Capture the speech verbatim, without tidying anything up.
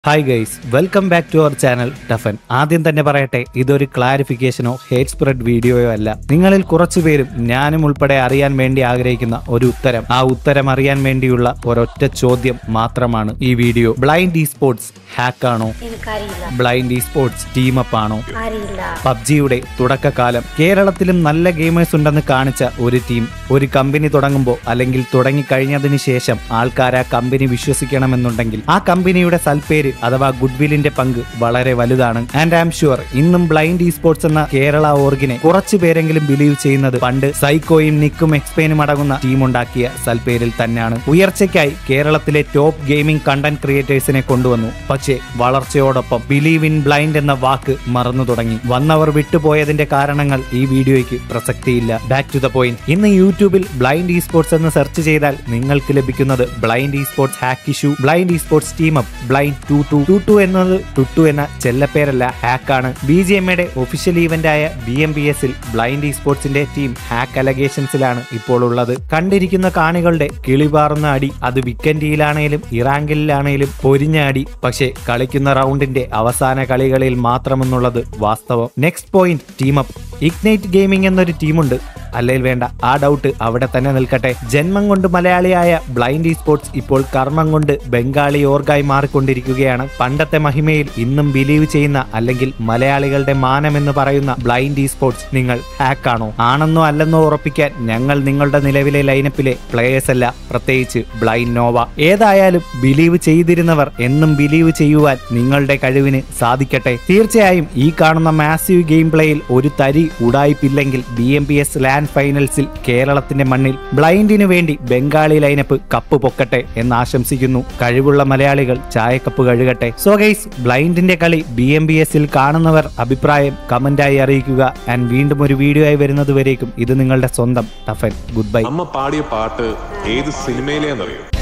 Hi guys, welcome back to our channel ടഫൻ. ആദ്യം തന്നെ പറയട്ടെ, ഇതൊരു ക്ലാരിഫിക്കേഷനോ ഹേറ്റ് സ്പ്രെഡ് വീഡിയോയോ അല്ല. നിങ്ങളിൽ കുറച്ചുപേരും ഞാനും ഉൾപ്പെടെ അറിയാൻ വേണ്ടി ആഗ്രഹിക്കുന്ന ഒരു ഉത്തരം, ആ ഉത്തരം അറിയാൻ വേണ്ടിയുള്ള ഒരൊറ്റ ചോദ്യം മാത്രമാണ് ഈ വീഡിയോ. ബ്ലൈൻഡ് ഇ സ്പോർട്സ് ഹാക്കാണോ? ബ്ലൈൻഡ് ഇ സ്പോർട്സ് ടീമപ്പ് ആണോ? പബ്ജിയുടെ തുടക്കകാലം കേരളത്തിലും നല്ല ഗെയിമേഴ്സ് ഉണ്ടെന്ന് കാണിച്ച ഒരു ടീം ഒരു കമ്പനി തുടങ്ങുമ്പോൾ അല്ലെങ്കിൽ തുടങ്ങിക്കഴിഞ്ഞതിന് ശേഷം ആൾക്കാർ ആ കമ്പനി വിശ്വസിക്കണമെന്നുണ്ടെങ്കിൽ ആ കമ്പനിയുടെ സൽപ്പേര് അഥവാ ഗുഡ്വില്ലിന്റെ പങ്ക് വളരെ വലുതാണ്. ആൻഡ് ഐ ആം ഷുവർ ഇന്നും ബ്ലൈൻഡ് ഇ സ്പോർട്സ് എന്ന കേരള ഓർഗിനെ കുറച്ചു പേരെങ്കിലും ബിലീവ് ചെയ്യുന്നത് പണ്ട് സൈക്കോയും നിക്കും എക്സ്പെയിനും അടങ്ങുന്ന ടീം ഉണ്ടാക്കിയ സൽപ്പേരിൽ തന്നെയാണ്. ഉയർച്ചയ്ക്കായി കേരളത്തിലെ ടോപ്പ് ഗെയിമിംഗ് കണ്ടന്റ് ക്രിയേറ്റേഴ്സിനെ കൊണ്ടുവന്നു. പക്ഷേ വളർച്ചയോടൊപ്പം ബിലീവ് ഇൻ ബ്ലൈൻഡ് എന്ന വാക്ക് മറന്നു തുടങ്ങി. വന്നവർ വിട്ടുപോയതിന്റെ കാരണങ്ങൾ ഈ വീഡിയോയ്ക്ക് പ്രസക്തിയില്ല. Back to the point. ഇന്ന് യൂട്യൂബിൽ ബ്ലൈൻഡ് ഇ സ്പോർട്സ് എന്ന് സെർച്ച് ചെയ്താൽ നിങ്ങൾക്ക് ലഭിക്കുന്നത് Blind Esports hack issue, Blind Esports team up, blind two two two two എന്നത് ടുട്ടു എന്ന ചെല്ലപ്പേരല്ല, ഹാക്കാണ്. ബി ജി എം എയുടെ ഒഫീഷ്യൽ ഈവന്റ് ആയ ബി എം ബി എസിൽ ബ്ലൈൻഡ് ഇ സ്പോർട്സിന്റെ ടീം ഹാക്ക് അലഗേഷൻസിലാണ് ഇപ്പോൾ ഉള്ളത്. കണ്ടിരിക്കുന്ന കാണികളുടെ കിളിപാറുന്ന അടി അത് വിക്കൻഡിയിലാണേലും ഇറാങ്കിലാണേലും പൊരിഞ്ഞ അടി. പക്ഷേ കളിക്കുന്ന റൗണ്ടിന്റെ അവസാന കളികളിൽ മാത്രമെന്നുള്ളത് വാസ്തവം. Next point, team up. Ignite Gaming എന്നൊരു ടീമുണ്ട്. അല്ലെങ്കിൽ വേണ്ട, ആ ഡൗട്ട് അവിടെ തന്നെ നിൽക്കട്ടെ. ജന്മം കൊണ്ട് മലയാളിയായ ബ്ലൈൻഡ് ഇ സ്പോർട്സ് ഇപ്പോൾ കർമ്മം കൊണ്ട് ബംഗാളി ഓർഗായി മാറിക്കൊണ്ടിരിക്കുകയാണ്. പണ്ടത്തെ മഹിമയിൽ ഇന്നും ബിലീവ് ചെയ്യുന്ന അല്ലെങ്കിൽ മലയാളികളുടെ മാനമെന്ന് പറയുന്ന ബ്ലൈൻഡ് ഇ സ്പോർട്സ് നിങ്ങൾ ഹാക്കാണോ? ആണെന്നോ അല്ലെന്നോ ഉറപ്പിക്കാൻ ഞങ്ങൾ നിങ്ങളുടെ നിലവിലെ ലൈനപ്പിലെ പ്ലേയേഴ്സ് അല്ല, പ്രത്യേകിച്ച് ബ്ലൈൻഡ് നോവ. ഏതായാലും ബിലീവ് ചെയ്തിരുന്നവർ എന്നും ബിലീവ് ചെയ്യുവാൻ നിങ്ങളുടെ കഴിവിന് സാധിക്കട്ടെ. തീർച്ചയായും ഈ കാണുന്ന മാസീവ് ഗെയിം പ്ലേയിൽ ഒരു തരി ഉടായിപ്പില്ലെങ്കിൽ B M P S LAN ഫൈനൽസിൽ കേരളത്തിന്റെ മണ്ണിൽ ബ്ലൈൻഡിനു വേണ്ടി ബംഗാളി ലൈനപ്പ് കപ്പ് പൊക്കട്ടെ എന്ന് ആശംസിക്കുന്നു. കഴിവുള്ള മലയാളികൾ ചായക്കപ്പ് കഴുകട്ടെ. സോ ഗൈസ്, ബ്ലൈൻഡിന്റെ കളി ബി എം ബി എസിൽ കാണുന്നവർ അഭിപ്രായം കമന്റായി അറിയിക്കുക. ആൻഡ് വീണ്ടും ഒരു വീഡിയോ ആയി വരുന്നത് വരേക്കും ഇത് നിങ്ങളുടെ സ്വന്തം ടഫൻ. Good bye. അമ്മ പാടിയ പാട്ട് ഏത് സിനിമയിലേന്നറിയോ?